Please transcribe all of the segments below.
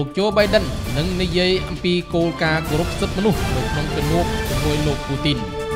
លោកโจ Biden នឹងនិយាយអំពីគោលការណ៍គោរពសិទ្ធិមនុស្សនៅក្នុងជំនួបជាមួយលោកពូទីន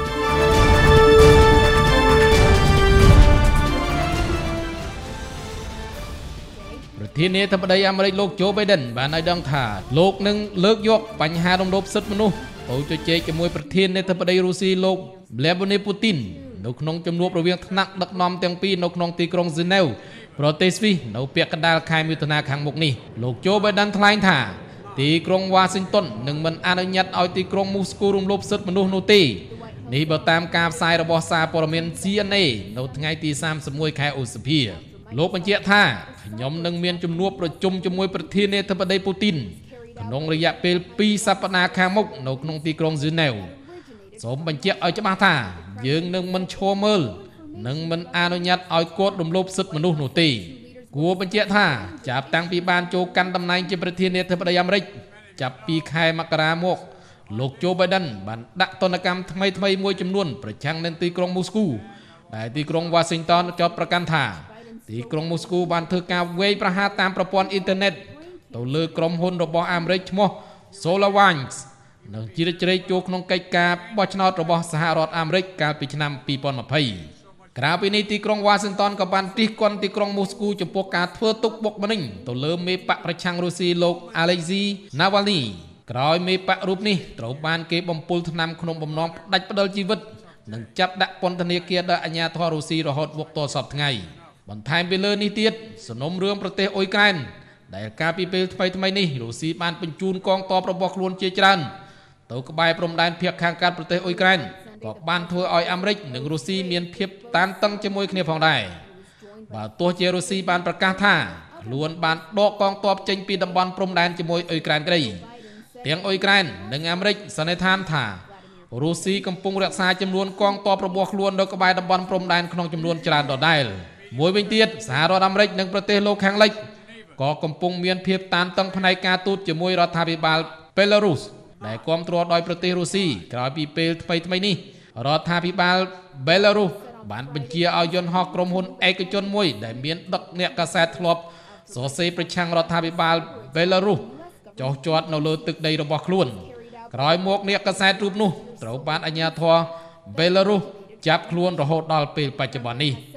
ប្រធានាធិបតីអាមេរិកលោកโจ Biden បានឲ្យដឹងថាលោកនឹងលើកយកបញ្ហារំលោភសិទ្ធិមនុស្សទៅជជែកជាមួយប្រធានាធិបតីរុស្ស៊ីលោក Vladimir Putin នៅក្នុងជំនួបរវាងថ្នាក់ដឹកនាំទាំងពីរនៅក្នុងទីក្រុង Geneva ប្រទេសស្វីសនៅពាក់កណ្ដាលខែមិថុនាខាងមុខនេះលោកโจ Biden ថ្លែងថាទីក្រុង Washington នឹងមិនអនុញ្ញាតឲ្យទីក្រុង Moscow រំលោភសិទ្ធិមនុស្សនោះទេនេះបើតាមការផ្សាយរបស់សារព័ត៌មាន CNA នៅថ្ងៃទី31ខែឧសភាលោកបញ្ជាក់ថាខ្ញុំនឹងមានជំនួបប្រជុំជាមួយប្រធានាធិបតីពូទីនក្នុងរយៈពេល2សប្តាហ៍ខាងមុខនៅក្នុងទីក្រុង Geneva សូមបញ្ជាក់ឲ្យច្បាស់ថាយើងនឹងមិនឈរមើលនិងមិនអនុញ្ញាតឲ្យគាត់រំលោភសិទ្ធិមនុស្សនោះទេគួរបញ្ជាក់ថាចាប់តាំងពីបានចូលកាន់តំណែងជាប្រធានាធិបតីអាមេរិកចាប់ពីខែមករាមកលោកโจ Biden បានដាក់ទណ្ឌកម្មថ្មីមួយចំនួនប្រឆាំងនឹងទីក្រុង Moscow ដែលទីក្រុង Washington ចោទប្រកាន់ថាទីក្រុង Moscow បានធ្វើការវាយប្រហារតាមប្រព័ន្ធអ៊ីនធឺណិតទៅលើក្រុមហ៊ុនរបស់អាមេរិកឈ្មោះ SolarWinds និងជ្រៀតជ្រែកចូលក្នុងកិច្ចការបោះឆ្នោតរបស់សហរដ្ឋអាមេរិកកាលពីឆ្នាំ2020ក្រៅពីនេះទីក្រុង Washington ក៏បានទិះគន់ទីក្រុង Moscow ចំពោះការធ្វើទុកបុកម្នេញទៅលើមេបកប្រឆាំងរុស្ស៊ីលោក Alexei Navalny ក្រោយមេបករូបនេះត្រូវបានគេបំពុលថ្នាំក្នុងបំណងផ្ដាច់ផ្ដិលជីវិតនិងចាប់ដាក់ពន្ធនាគារដល់អាជ្ញាធររុស្ស៊ីរហូតមកទល់សព្វថ្ងៃបន្ថែមពីលើនេះទៀតសំណុំរឿងប្រទេសអ៊ុយក្រែនដែលកាលពីពេលថ្មីនេះរុស្ស៊ីបានបញ្ជូនកងទ័ពរបស់ខ្លួនជាច្រើនទៅក្បែរព្រំដែនភាគខាងកើតប្រទេសអ៊ុយក្រែនក៏បានធ្វើឲ្យអាមេរិកនិងរុស្ស៊ីមានភាពតានតឹងជាមួយគ្នាផងដែរបើទោះជារុស្ស៊ីបានប្រកាសថាខ្លួនបានដកកងទ័ពចេញពីតំបន់ព្រំដែនជាមួយអ៊ុយក្រែនក្តីទាំងអ៊ុយក្រែននិងអាមេរិកសន្និដ្ឋានថារុស្ស៊ីកំពុងរក្សាចំនួនកងទ័ពរបស់ខ្លួននៅក្បែរតំបន់ព្រំដែនក្នុងចំនួនច្រើនដដែលមួយវិញទៀតសហរដ្ឋអាមេរិកនិងប្រទេសលោកខាងលិចក៏កំពុងមានភាពតានតឹងផ្នែកការទូតជាមួយរដ្ឋាភិបាល Belarus ដែលគាំទ្រដោយប្រទេសរុស្ស៊ីក្រោយពីពេលថ្មីនេះរដ្ឋាភិបាល Belarus បានបញ្ជាឲ្យយន្តហោះក្រុមហ៊ុនឯកជនមួយដែលមានដឹកអ្នកកាសែតធ្លាប់សរសេរប្រឆាំងរដ្ឋាភិបាល Belarus ចុះចតនៅលើទឹកដីរបស់ខ្លួនក្រោយមកអ្នកកាសែតរូបនោះត្រូវបានអាជ្ញាធរ Belarus ចាប់ខ្លួនរហូតដល់ពេលបច្ចុប្បន្ននេះ